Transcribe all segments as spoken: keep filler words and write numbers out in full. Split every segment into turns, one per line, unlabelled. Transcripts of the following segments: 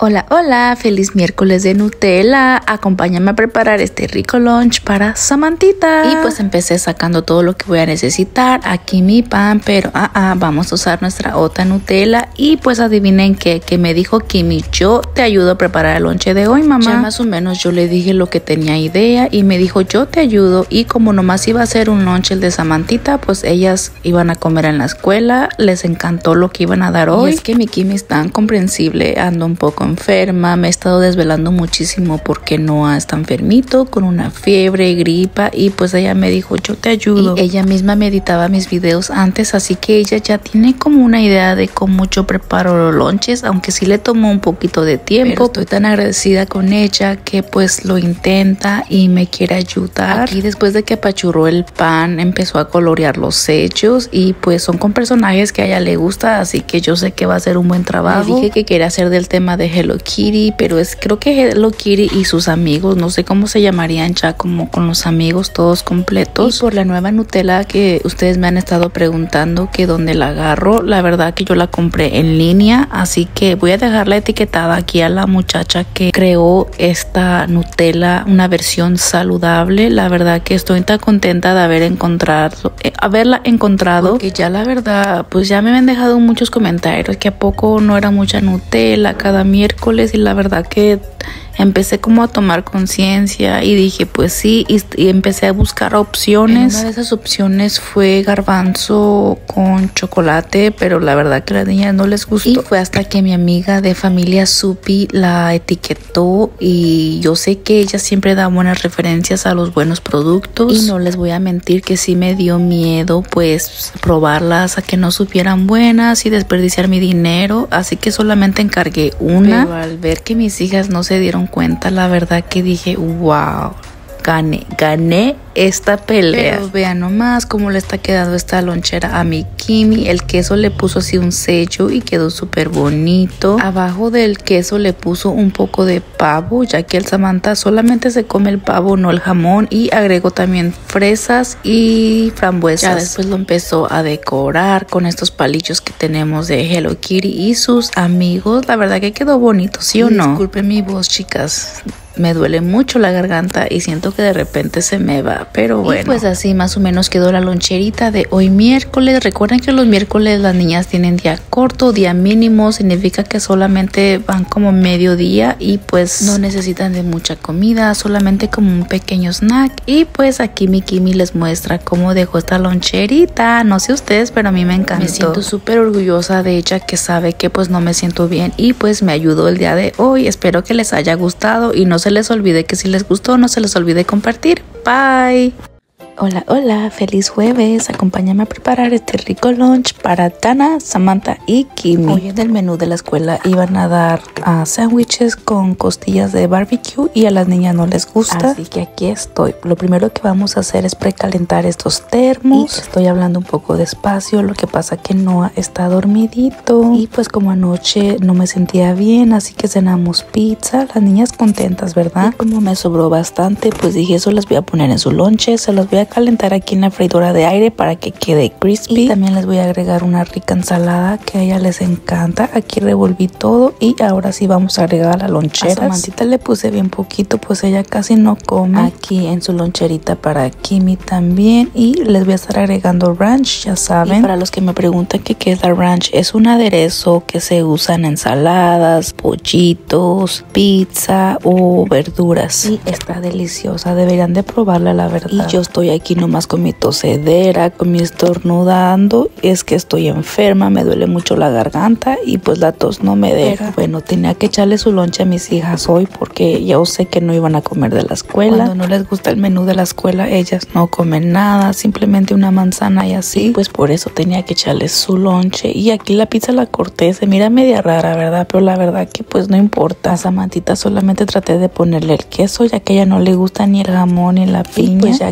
Hola, hola, feliz miércoles de Nutella. Acompáñame a preparar este rico lunch para Samantita. Y pues empecé sacando todo lo que voy a necesitar. Aquí mi pan, pero ah, ah, vamos a usar nuestra otra Nutella. Y pues adivinen qué, que me dijo Kimi, yo te ayudo a preparar el lonche de hoy, mamá. Ya más o menos yo le dije lo que tenía idea y me dijo, yo te ayudo. Y como nomás iba a ser un lunch el de Samantita, pues ellas iban a comer en la escuela. Les encantó lo que iban a dar hoy. Y es que mi Kimi es tan comprensible, ando un poco enferma, me he estado desvelando muchísimo porque Noah está enfermito con una fiebre, gripa, y pues ella me dijo yo te ayudo. Y ella misma me editaba mis videos antes, así que ella ya tiene como una idea de cómo yo preparo los lonches, aunque sí le tomó un poquito de tiempo. Pero estoy tan agradecida con ella que pues lo intenta y me quiere ayudar. Aquí después de que apachurró el pan empezó a colorear los sellos y pues son con personajes que a ella le gusta, así que yo sé que va a ser un buen trabajo. Le dije que quería hacer del tema de Hello Kitty, pero es creo que Hello Kitty y sus amigos, no sé cómo se llamarían ya, como con los amigos todos completos. Y por la nueva Nutella que ustedes me han estado preguntando que dónde la agarro, la verdad que yo la compré en línea, así que voy a dejar la etiquetada aquí a la muchacha que creó esta Nutella, una versión saludable. La verdad que estoy tan contenta de haber encontrado, eh, haberla encontrado, porque ya la verdad pues ya me habían dejado muchos comentarios que a poco no era mucha Nutella cada miércoles, y la verdad que empecé como a tomar conciencia y dije pues sí, y, y empecé a buscar opciones. Una de esas opciones fue garbanzo con chocolate, pero la verdad que a las niñas no les gustó. Y fue hasta que mi amiga de familia Supi la etiquetó, y yo sé que ella siempre da buenas referencias a los buenos productos, y no les voy a mentir que sí me dio miedo pues probarlas, a que no supieran buenas y desperdiciar mi dinero, así que solamente encargué una. Pero al ver que mis hijas no se dieron cuenta, la verdad que dije wow, gané, gané esta pelea. Pero vean nomás cómo le está quedando esta lonchera a mi Kimi. El queso le puso así un sello y quedó súper bonito. Abajo del queso le puso un poco de pavo, ya que el Samantha solamente se come el pavo, no el jamón, y agregó también fresas y frambuesas. Ya después lo empezó a decorar con estos palillos que tenemos de Hello Kitty y sus amigos. La verdad que quedó bonito, ¿sí o no? Disculpen mi voz, chicas, me duele mucho la garganta y siento que de repente se me va, pero bueno. Y pues así más o menos quedó la loncherita de hoy miércoles. Recuerden que los miércoles las niñas tienen día corto, día mínimo, significa que solamente van como medio día y pues no necesitan de mucha comida, solamente como un pequeño snack. Y pues aquí mi Kimi les muestra cómo dejó esta loncherita. No sé ustedes, pero a mí me encantó. Me siento súper orgullosa de ella, que sabe que pues no me siento bien y pues me ayudó el día de hoy. Espero que les haya gustado y no se les olvide que si les gustó, no se les olvide compartir. Bye. Hola, hola, feliz jueves. Acompáñame a preparar este rico lunch para Dana, Samantha y Kimi. Hoy en el menú de la escuela iban a dar uh, sándwiches con costillas de barbecue y a las niñas no les gusta, así que aquí estoy. Lo primero que vamos a hacer es precalentar estos termos. Y estoy hablando un poco despacio, lo que pasa que Noah está dormidito y pues como anoche no me sentía bien, así que cenamos pizza. Las niñas contentas, ¿verdad? Y como me sobró bastante, pues dije eso las voy a poner en su lonche, se los voy a calentar aquí en la freidora de aire para que quede crispy. Y también les voy a agregar una rica ensalada que a ella les encanta. Aquí revolví todo y ahora sí vamos a agregar la lonchera. A Samantita le puse bien poquito, pues ella casi no come. Aquí en su loncherita para Kimi también, y les voy a estar agregando ranch, ya saben. Y para los que me preguntan que qué es la ranch, es un aderezo que se usa en ensaladas, pollitos, pizza o verduras. Y está deliciosa, deberían de probarla, la verdad. Y yo estoy aquí nomás con mi tosedera, con mi estornudando. Es que estoy enferma, me duele mucho la garganta y pues la tos no me deja. Pero bueno, tenía que echarle su lonche a mis hijas hoy porque yo sé que no iban a comer de la escuela. Cuando no les gusta el menú de la escuela, ellas no comen nada, simplemente una manzana y así. Y pues por eso tenía que echarles su lonche. Y aquí la pizza la corté, se mira media rara, ¿verdad? Pero la verdad que pues no importa. A Samantita solamente traté de ponerle el queso, ya que a ella no le gusta ni el jamón ni la piña. Y pues ya que agregamos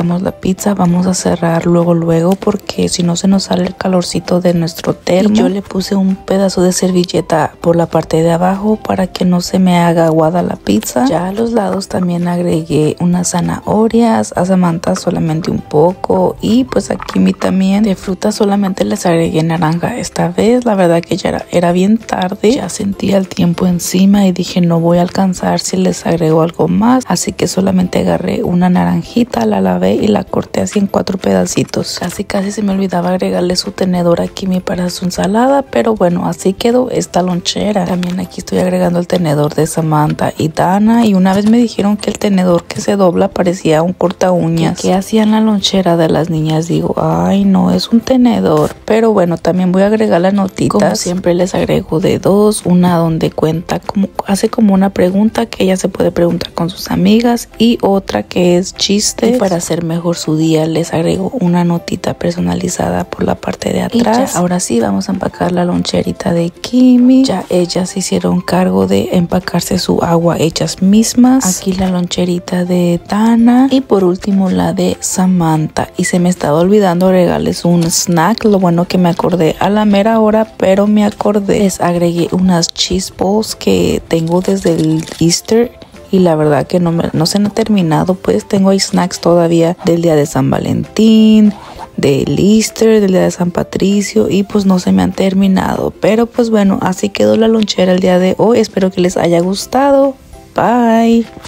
empacamos la pizza, vamos a cerrar luego luego porque si no se nos sale el calorcito de nuestro termo. Y yo le puse un pedazo de servilleta por la parte de abajo para que no se me haga aguada la pizza. Ya a los lados también agregué unas zanahorias, a Samantha solamente un poco y pues aquí mi también. De fruta solamente les agregué naranja esta vez. La verdad que ya era, era bien tarde, ya sentía el tiempo encima y dije no voy a alcanzar si les agrego algo más, así que solamente agarré una naranjita, la lavé y la corté así en cuatro pedacitos. Casi casi se me olvidaba agregarle su tenedor aquí mi para su ensalada, pero bueno, así quedó esta lonchera. También aquí estoy agregando el tenedor de Samantha y Dana, y una vez me dijeron que el tenedor que se dobla parecía un corta uñas. ¿Qué hacían la lonchera de las niñas? Digo, ay no, es un tenedor. Pero bueno, también voy a agregar las notitas. Como siempre les agrego de dos, una donde cuenta como, hace como una pregunta que ella se puede preguntar con sus amigas, y otra que es chiste. Y para hacer mejor su día les agrego una notita personalizada por la parte de atrás. Ya, ahora sí vamos a empacar la loncherita de Kimi. Ya ellas se hicieron cargo de empacarse su agua ellas mismas. Aquí la loncherita de Dana y por último la de Samantha. Y se me estaba olvidando agregarles un snack, lo bueno que me acordé a la mera hora, pero me acordé. Les agregué unas cheese balls que tengo desde el Easter y la verdad que no, me, no se han terminado, pues tengo ahí snacks todavía del día de San Valentín, del Easter, del día de San Patricio, y pues no se me han terminado. Pero pues bueno, así quedó la lonchera el día de hoy. Espero que les haya gustado. Bye.